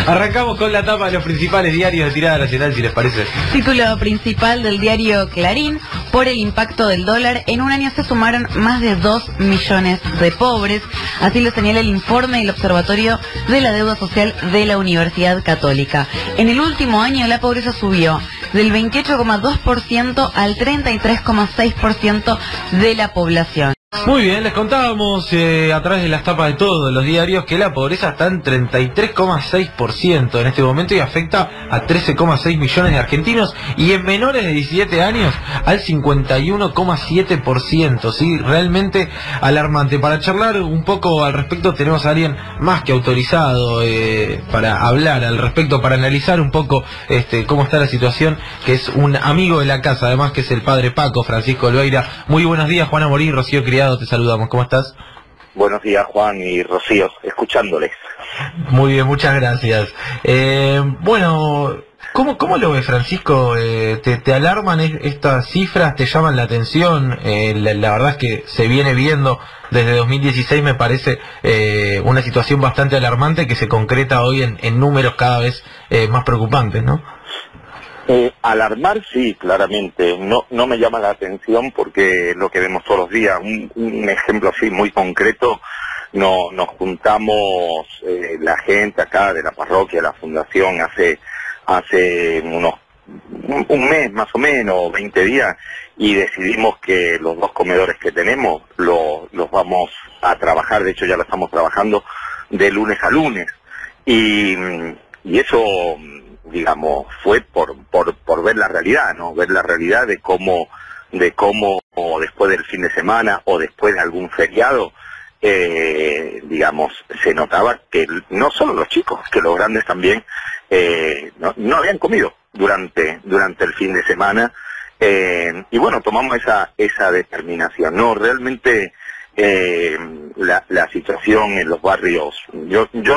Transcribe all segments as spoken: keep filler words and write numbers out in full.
Arrancamos con la tapa de los principales diarios de tirada nacional, si les parece. Título principal del diario Clarín: por el impacto del dólar, en un año se sumaron más de dos millones de pobres. Así lo señala el informe del Observatorio de la Deuda Social de la Universidad Católica. En el último año la pobreza subió del veintiocho coma dos por ciento al treinta y tres coma seis por ciento de la población. Muy bien, les contábamos eh, a través de las tapas de todos los diarios que la pobreza está en treinta y tres coma seis por ciento en este momento y afecta a trece coma seis millones de argentinos, y en menores de diecisiete años al cincuenta y uno coma siete por ciento, ¿sí? Realmente alarmante. Para charlar un poco al respecto tenemos a alguien más que autorizado eh, para hablar al respecto, para analizar un poco este, cómo está la situación, que es un amigo de la casa, además, que es el padre Paco, Francisco Olveira. Muy buenos días, Juana Morín, Rocío Criado, te saludamos. ¿Cómo estás? Buenos días, Juan y Rocío, escuchándoles. Muy bien, muchas gracias. Eh, bueno, ¿cómo, cómo lo ves, Francisco? Eh, ¿te, ¿Te alarman estas cifras? ¿Te llaman la atención? Eh, la, la verdad es que se viene viendo desde dos mil dieciséis, me parece eh, una situación bastante alarmante que se concreta hoy en, en números cada vez eh, más preocupantes, ¿no? Eh, alarmar, sí, claramente. No no me llama la atención porque lo que vemos todos los días, un, un ejemplo así muy concreto, no, nos juntamos eh, la gente acá de la parroquia, la fundación, hace hace unos un, un mes más o menos, veinte días, y decidimos que los dos comedores que tenemos lo, los vamos a trabajar. De hecho ya lo estamos trabajando de lunes a lunes, y, y eso, digamos, fue por, por, por ver la realidad, ¿no? Ver la realidad de cómo, de cómo después del fin de semana o después de algún feriado, eh, digamos, se notaba que no solo los chicos, que los grandes también, eh, no, no habían comido durante, durante el fin de semana, eh, y bueno, tomamos esa, esa determinación, ¿no? Realmente, eh, la, la situación en los barrios, yo, yo,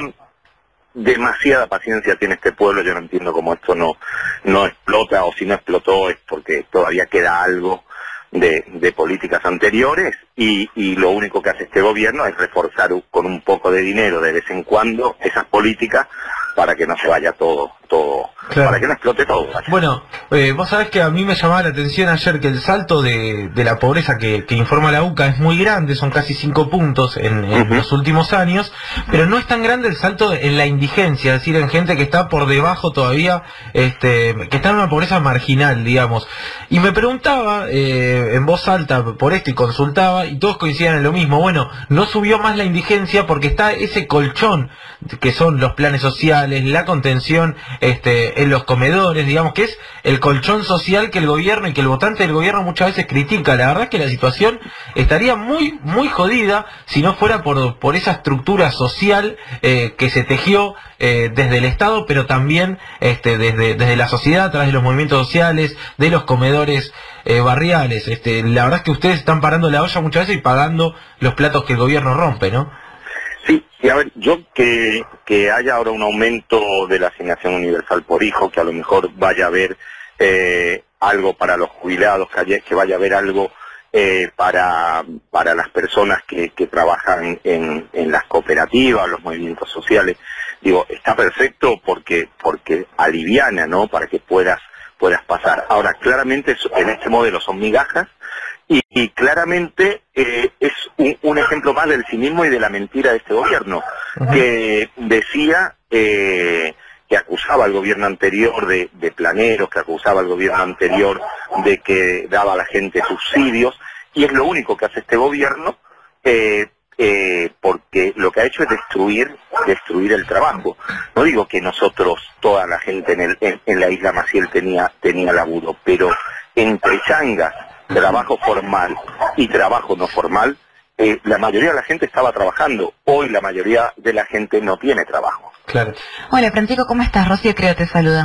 demasiada paciencia tiene este pueblo. Yo no entiendo cómo esto no no explota, o si no explotó es porque todavía queda algo de, de políticas anteriores, y, y lo único que hace este gobierno es reforzar con un poco de dinero de vez en cuando esas políticas para que no se vaya todo, todo, claro, para que no explote todo. Vaya. Bueno, eh, vos sabés que a mí me llamaba la atención ayer que el salto de, de la pobreza que, que informa la U C A es muy grande, son casi cinco puntos en, en uh-huh. los últimos años, pero no es tan grande el salto en la indigencia, es decir, en gente que está por debajo todavía, este, que está en una pobreza marginal, digamos. Y me preguntaba eh, en voz alta por esto y consultaba, y todos coincidían en lo mismo. Bueno, no subió más la indigencia porque está ese colchón que son los planes sociales, la contención este, en los comedores, digamos, que es el colchón social que el gobierno y que el votante del gobierno muchas veces critica. La verdad es que la situación estaría muy, muy jodida si no fuera por, por esa estructura social eh, que se tejió eh, desde el Estado, pero también este, desde, desde la sociedad, a través de los movimientos sociales, de los comedores eh, barriales. Este, la verdad es que ustedes están parando la olla muchas veces y pagando los platos que el gobierno rompe, ¿no? Sí, y a ver, yo que, que haya ahora un aumento de la asignación universal por hijo, que a lo mejor vaya a haber eh, algo para los jubilados, que, haya, que vaya a haber algo eh, para, para las personas que, que trabajan en, en las cooperativas, los movimientos sociales, digo, está perfecto porque, porque aliviana, ¿no? Para que puedas, puedas pasar. Ahora, claramente en este modelo son migajas, Y, y claramente eh, es un, un ejemplo más del cinismo y de la mentira de este gobierno, uh-huh. que decía, eh, que acusaba al gobierno anterior de, de planeros, que acusaba al gobierno anterior de que daba a la gente subsidios, y es lo único que hace este gobierno, eh, eh, porque lo que ha hecho es destruir destruir el trabajo. No digo que nosotros, toda la gente en, el, en, en la isla Maciel tenía, tenía laburo, pero entre changas, trabajo formal y trabajo no formal, eh, la mayoría de la gente estaba trabajando. Hoy la mayoría de la gente no tiene trabajo. Claro. Hola, Francisco, ¿cómo estás? Rocío Creo te saluda.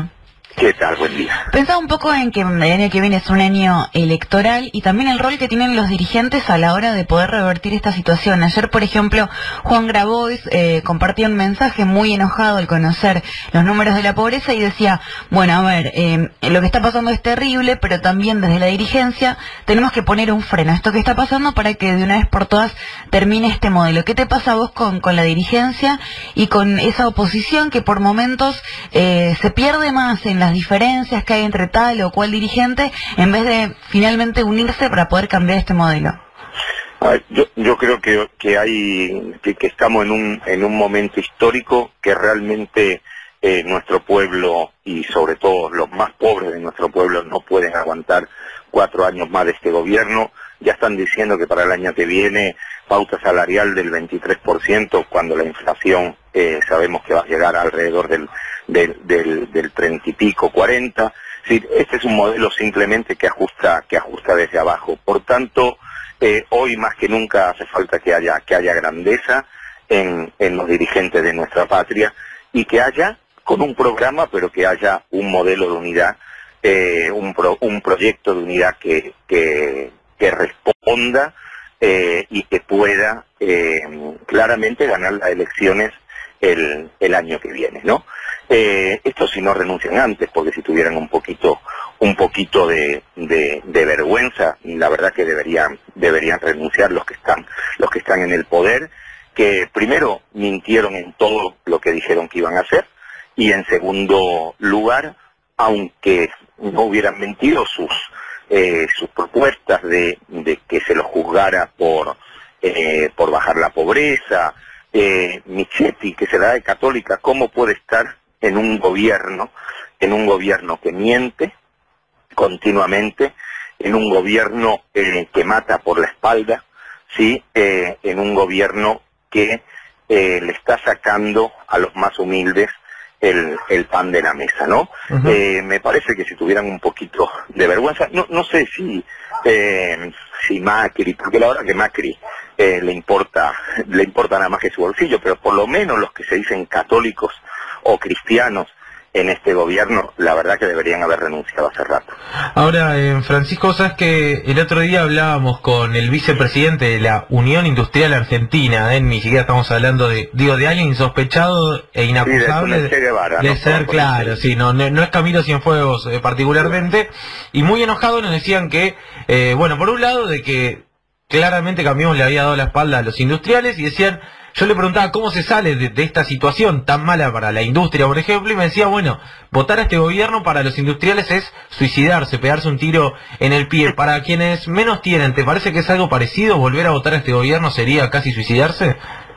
¿Qué tal? Buen día. Pensaba un poco en que el año que viene es un año electoral y también el rol que tienen los dirigentes a la hora de poder revertir esta situación. Ayer, por ejemplo, Juan Grabois eh, compartía un mensaje muy enojado al conocer los números de la pobreza y decía, bueno, a ver, eh, lo que está pasando es terrible, pero también desde la dirigencia tenemos que poner un freno a esto que está pasando para que de una vez por todas termine este modelo. ¿Qué te pasa a vos con, con la dirigencia y con esa oposición que por momentos eh, se pierde más en las diferencias que hay entre tal o cual dirigente en vez de finalmente unirse para poder cambiar este modelo? A ver, yo, yo creo que, que hay que, que estamos en un en un momento histórico que realmente eh, nuestro pueblo y sobre todo los más pobres de nuestro pueblo no pueden aguantar cuatro años más de este gobierno. Ya están diciendo que para el año que viene pauta salarial del veintitrés por ciento cuando la inflación eh, sabemos que va a llegar alrededor del del, del, del treinta y pico, cuarenta. Sí, este es un modelo simplemente que ajusta que ajusta desde abajo. Por tanto, eh, hoy más que nunca hace falta que haya que haya grandeza en, en los dirigentes de nuestra patria y que haya con un programa, pero que haya un modelo de unidad, eh, un, pro, un proyecto de unidad que, que, que responda eh, y que pueda eh, claramente ganar las elecciones el, el año que viene, ¿no? Eh, esto si no renuncian antes, porque si tuvieran un poquito un poquito de, de, de vergüenza, la verdad que deberían deberían renunciar los que están los que están en el poder, que primero mintieron en todo lo que dijeron que iban a hacer, y en segundo lugar, aunque no hubieran mentido, sus eh, sus propuestas de, de que se los juzgara por eh, por bajar la pobreza, eh, Michetti, que se da de católica, ¿cómo puede estar en un gobierno, en un gobierno que miente continuamente, en un gobierno eh, que mata por la espalda, sí, eh, en un gobierno que eh, le está sacando a los más humildes el, el pan de la mesa, ¿no? Uh-huh. eh, me parece que si tuvieran un poquito de vergüenza, no, no sé si eh, si Macri, porque la verdad que Macri eh, le importa le importa nada más que su bolsillo, pero por lo menos los que se dicen católicos o cristianos en este gobierno, la verdad que deberían haber renunciado hace rato. Ahora, eh, Francisco, sabes que el otro día hablábamos con el vicepresidente de la Unión Industrial Argentina, ¿eh? Ni siquiera estamos hablando de, digo, de alguien insospechado e inacusable sí, de, de, Guevara, de no, ser, claro, sí, no, no, no es Camilo Cienfuegos eh, particularmente, y muy enojado nos decían que, eh, bueno, por un lado de que claramente Cambiemos le había dado la espalda a los industriales, y decían, yo le preguntaba cómo se sale de, de esta situación tan mala para la industria, por ejemplo, y me decía, bueno, votar a este gobierno para los industriales es suicidarse, pegarse un tiro en el pie. Para quienes menos tienen, ¿te parece que es algo parecido? ¿Volver a votar a este gobierno sería casi suicidarse?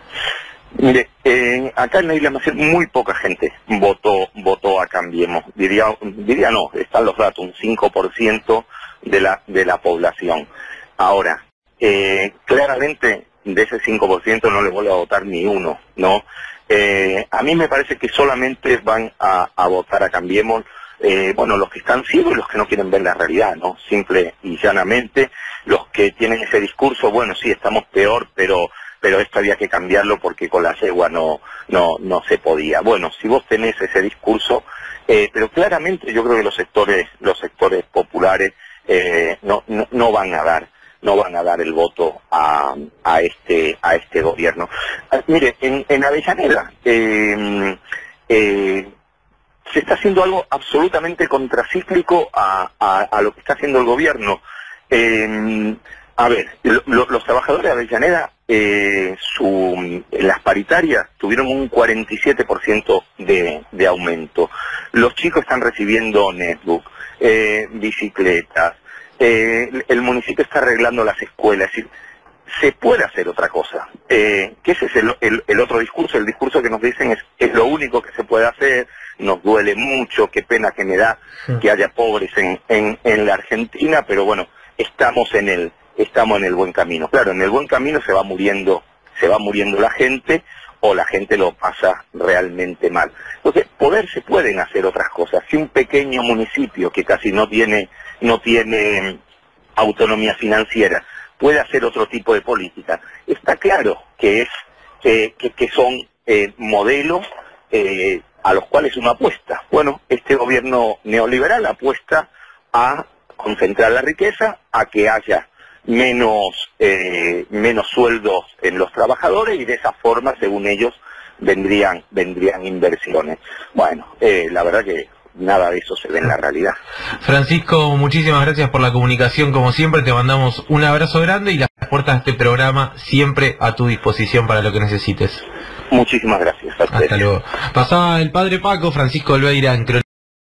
Mire, eh, acá en la Isla Maciel muy poca gente votó votó a Cambiemos. Diría, diría no, están los datos, un cinco por ciento de la, de la población. Ahora, eh, claramente de ese cinco por ciento no le vuelve a votar ni uno, ¿no? Eh, a mí me parece que solamente van a, a votar a Cambiemos, eh, bueno, los que están ciegos y los que no quieren ver la realidad, ¿no? Simple y llanamente, los que tienen ese discurso, bueno, sí, estamos peor, pero pero esto había que cambiarlo porque con la yegua no no no se podía. Bueno, si vos tenés ese discurso, eh, pero claramente yo creo que los sectores los sectores populares eh, no, no no van a dar no van a dar el voto a, a este a este gobierno. Ah, mire, en, en Avellaneda eh, eh, se está haciendo algo absolutamente contracíclico a, a, a lo que está haciendo el gobierno. Eh, a ver, lo, lo, los trabajadores de Avellaneda, eh, su, en las paritarias tuvieron un cuarenta y siete por ciento de, de aumento. Los chicos están recibiendo netbook, eh, bicicletas. Eh, el municipio está arreglando las escuelas, es decir, se puede hacer otra cosa. Eh, que ese es el, el, el otro discurso, el discurso que nos dicen es, es lo único que se puede hacer, nos duele mucho, qué pena que me da que haya pobres en, en, en la Argentina, pero bueno, estamos en el estamos en el buen camino. Claro, en el buen camino se va muriendo, se va muriendo la gente, o la gente lo pasa realmente mal. Entonces, poder se pueden hacer otras cosas. Si un pequeño municipio que casi no tiene no tiene autonomía financiera puede hacer otro tipo de política, está claro que es eh, que, que son eh, modelos eh, a los cuales uno apuesta. Bueno, este gobierno neoliberal apuesta a concentrar la riqueza, a que haya menos, eh, menos sueldos en los trabajadores y de esa forma, según ellos, vendrían, vendrían inversiones. Bueno, eh, la verdad que nada de eso se ve en la realidad. Francisco, muchísimas gracias por la comunicación, como siempre, te mandamos un abrazo grande y las puertas de este programa siempre a tu disposición para lo que necesites. Muchísimas gracias. Hasta luego. Pasaba el padre Paco, Francisco Olveira, en Crónica.